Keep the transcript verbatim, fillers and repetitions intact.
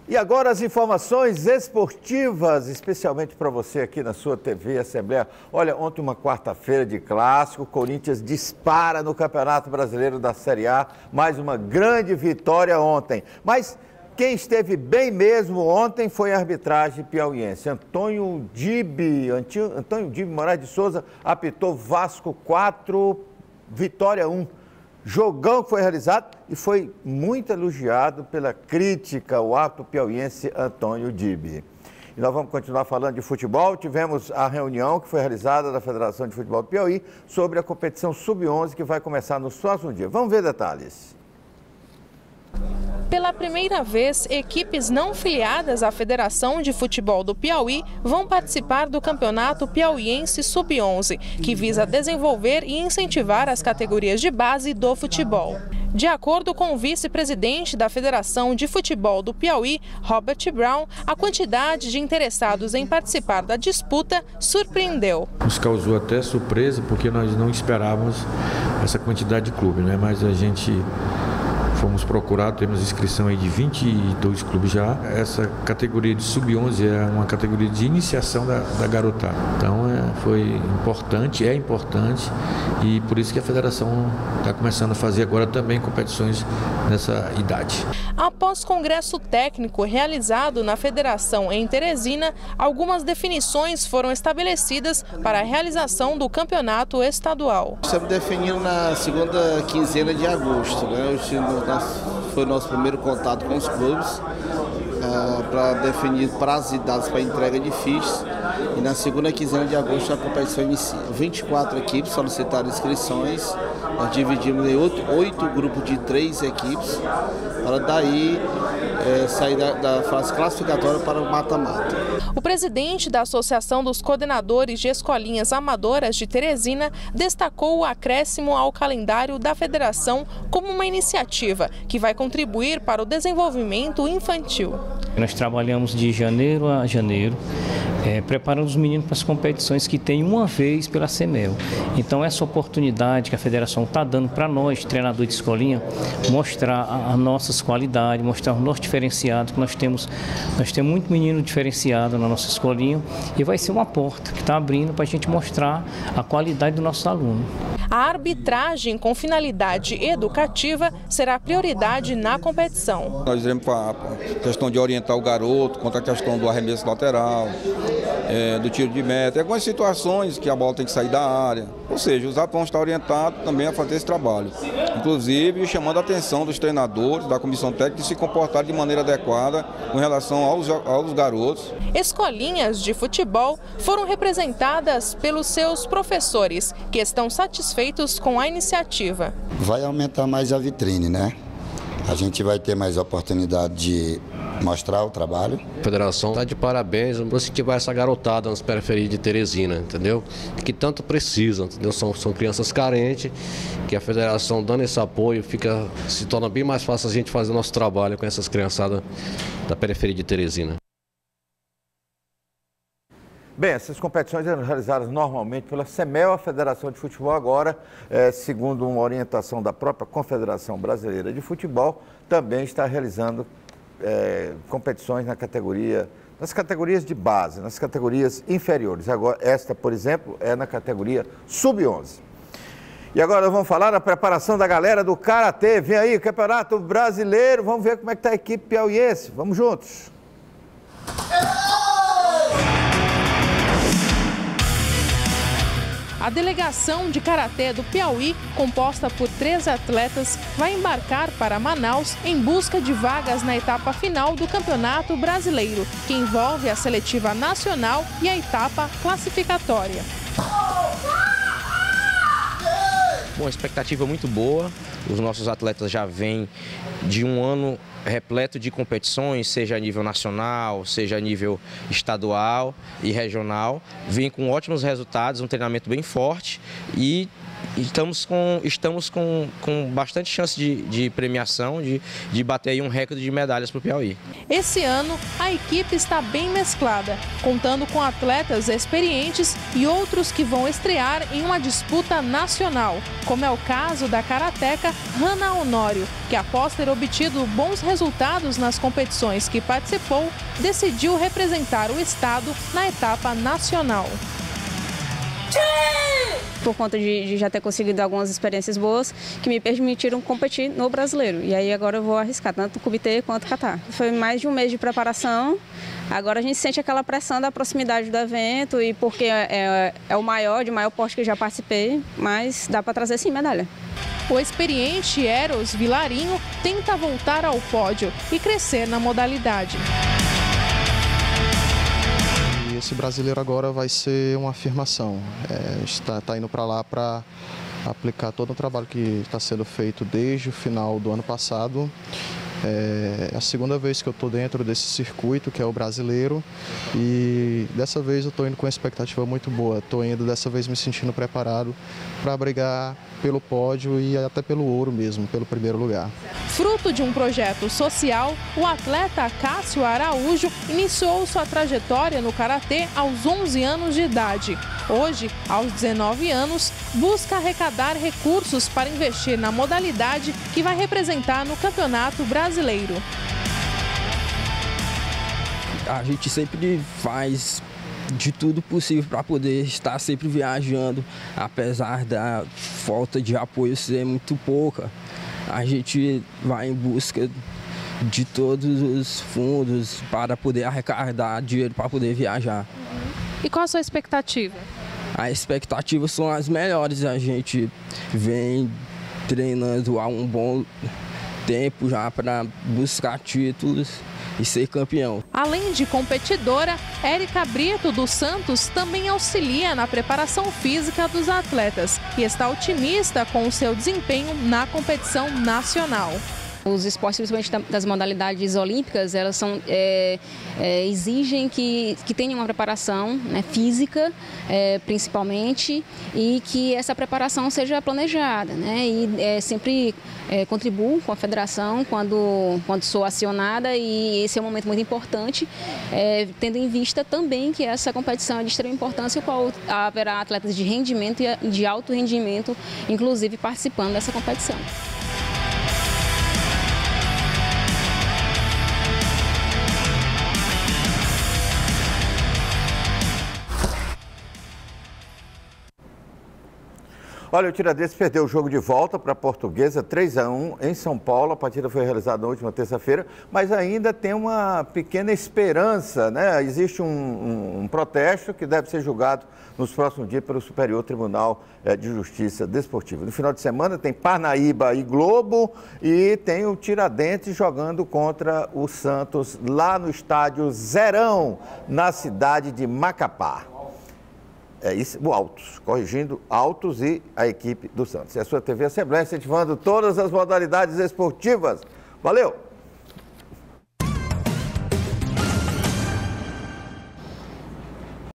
E agora as informações esportivas, especialmente para você aqui na sua T V Assembleia. Olha, ontem uma quarta-feira de clássico, o Corinthians dispara no Campeonato Brasileiro da Série A, mais uma grande vitória ontem. Mas quem esteve bem mesmo ontem foi a arbitragem piauiense. Antônio Dibe, Antônio Dibe Moraes de Souza apitou Vasco quatro, Vitória um. Jogão que foi realizado e foi muito elogiado pela crítica, o ato piauiense Antônio Dibe. E nós vamos continuar falando de futebol. Tivemos a reunião que foi realizada da Federação de Futebol do Piauí sobre a competição sub onze que vai começar nos próximos dias. Vamos ver detalhes. Pela primeira vez, equipes não filiadas à Federação de Futebol do Piauí vão participar do Campeonato Piauiense sub onze, que visa desenvolver e incentivar as categorias de base do futebol. De acordo com o vice-presidente da Federação de Futebol do Piauí, Robert Brown, a quantidade de interessados em participar da disputa surpreendeu. Nos causou até surpresa, porque nós não esperávamos essa quantidade de clubes, né? Mas a gente fomos procurados, temos inscrição aí de vinte e dois clubes já. Essa categoria de sub onze é uma categoria de iniciação da, da garotada. Então é, foi importante, é importante e por isso que a federação está começando a fazer agora também competições nessa idade. Após congresso técnico realizado na federação em Teresina, algumas definições foram estabelecidas para a realização do campeonato estadual. Estamos definindo na segunda quinzena de agosto, né? Foi o nosso primeiro contato com os clubes uh, para definir prazos e datas para entrega de fichas. E na segunda quinzena de agosto a competição inicia. vinte e quatro equipes solicitaram inscrições. Nós dividimos em oito, oito grupos de três equipes para daí é, sair da, da fase classificatória para o mata-mata. O presidente da Associação dos Coordenadores de Escolinhas Amadoras de Teresina destacou o acréscimo ao calendário da federação como uma iniciativa que vai contribuir para o desenvolvimento infantil. Nós trabalhamos de janeiro a janeiro, é, preparando os meninos para as competições que tem uma vez pela CEMEL. Então essa oportunidade que a federação está dando para nós, treinador de escolinha, mostrar as nossas qualidades, mostrar o nosso diferenciado, que nós temos, nós temos muito menino diferenciado na nossa escolinha e vai ser uma porta que está abrindo para a gente mostrar a qualidade do nosso aluno. A arbitragem com finalidade educativa será prioridade na competição. Nós iremos para a questão de orientar o garoto quanto à questão do arremesso lateral, é, do tiro de meta, algumas situações que a bola tem que sair da área. Ou seja, os atletas vão estar orientados também a fazer esse trabalho. Inclusive chamando a atenção dos treinadores, da comissão técnica, de se comportar de maneira adequada com relação aos, aos garotos. Escolinhas de futebol foram representadas pelos seus professores, que estão satisfeitos com a iniciativa. Vai aumentar mais a vitrine, né? A gente vai ter mais oportunidade de mostrar o trabalho. A federação está de parabéns para incentivar essa garotada nas periferias de Teresina, entendeu? Que tanto precisam, entendeu? São, são crianças carentes, que a federação dando esse apoio, fica, se torna bem mais fácil a gente fazer o nosso trabalho com essas criançadas da periferia de Teresina. Bem, essas competições eram realizadas normalmente pela CEMEL, a Federação de Futebol. Agora, é, segundo uma orientação da própria Confederação Brasileira de Futebol, também está realizando é, competições na categoria, nas categorias de base, nas categorias inferiores. Agora, esta, por exemplo, é na categoria sub onze. E agora vamos falar da preparação da galera do Karatê. Vem aí, Campeonato Brasileiro, vamos ver como é que está a equipe piauiense. Vamos juntos. A delegação de Karatê do Piauí, composta por três atletas, vai embarcar para Manaus em busca de vagas na etapa final do Campeonato Brasileiro, que envolve a seletiva nacional e a etapa classificatória. Bom, a expectativa é muito boa. Os nossos atletas já vêm de um ano repleto de competições, seja a nível nacional, seja a nível estadual e regional. Vêm com ótimos resultados, um treinamento bem forte e estamos com, estamos com, com bastante chance de, de premiação, de, de bater aí um recorde de medalhas para o Piauí. Esse ano, a equipe está bem mesclada, contando com atletas experientes e outros que vão estrear em uma disputa nacional, como é o caso da karateca Hannah Honório, que após ter obtido bons resultados nas competições que participou, decidiu representar o estado na etapa nacional. Por conta de, de já ter conseguido algumas experiências boas que me permitiram competir no brasileiro. E aí agora eu vou arriscar, tanto comitê quanto catar. Foi mais de um mês de preparação, agora a gente sente aquela pressão da proximidade do evento e porque é, é, é o maior, de maior porte que eu já participei, mas dá para trazer sim medalha. O experiente Eros Vilarinho tenta voltar ao pódio e crescer na modalidade. Esse brasileiro agora vai ser uma afirmação, é, está, está indo para lá para aplicar todo o trabalho que está sendo feito desde o final do ano passado. É a segunda vez que eu estou dentro desse circuito, que é o brasileiro, e dessa vez eu estou indo com uma expectativa muito boa. Estou indo dessa vez me sentindo preparado para brigar pelo pódio e até pelo ouro mesmo, pelo primeiro lugar. Fruto de um projeto social, o atleta Cássio Araújo iniciou sua trajetória no karatê aos onze anos de idade. Hoje, aos dezenove anos, busca arrecadar recursos para investir na modalidade que vai representar no Campeonato Brasileiro. A gente sempre faz de tudo possível para poder estar sempre viajando, apesar da falta de apoio ser muito pouca. A gente vai em busca de todos os fundos para poder arrecadar dinheiro para poder viajar. E qual a sua expectativa? As expectativas são as melhores. A gente vem treinando há um bom tempo já para buscar títulos e ser campeão. Além de competidora, Érica Brito dos Santos também auxilia na preparação física dos atletas e está otimista com o seu desempenho na competição nacional. Os esportes, principalmente das modalidades olímpicas, elas são, é, é, exigem que, que tenham uma preparação, né, física, é, principalmente, e que essa preparação seja planejada, né, e é, sempre é, contribuo com a federação quando, quando sou acionada, e esse é um momento muito importante, é, tendo em vista também que essa competição é de extrema importância, o qual haverá atletas de rendimento e de alto rendimento, inclusive participando dessa competição. Olha, o Tiradentes perdeu o jogo de volta para a Portuguesa, três a um em São Paulo. A partida foi realizada na última terça-feira, mas ainda tem uma pequena esperança, né? Existe um, um, um protesto que deve ser julgado nos próximos dias pelo Superior Tribunal de Justiça Desportiva. No final de semana tem Parnaíba e Globo e tem o Tiradentes jogando contra o Santos lá no estádio Zerão, na cidade de Macapá. É isso, o Altos, corrigindo Altos e a equipe do Santos. É a sua T V Assembleia, incentivando todas as modalidades esportivas. Valeu!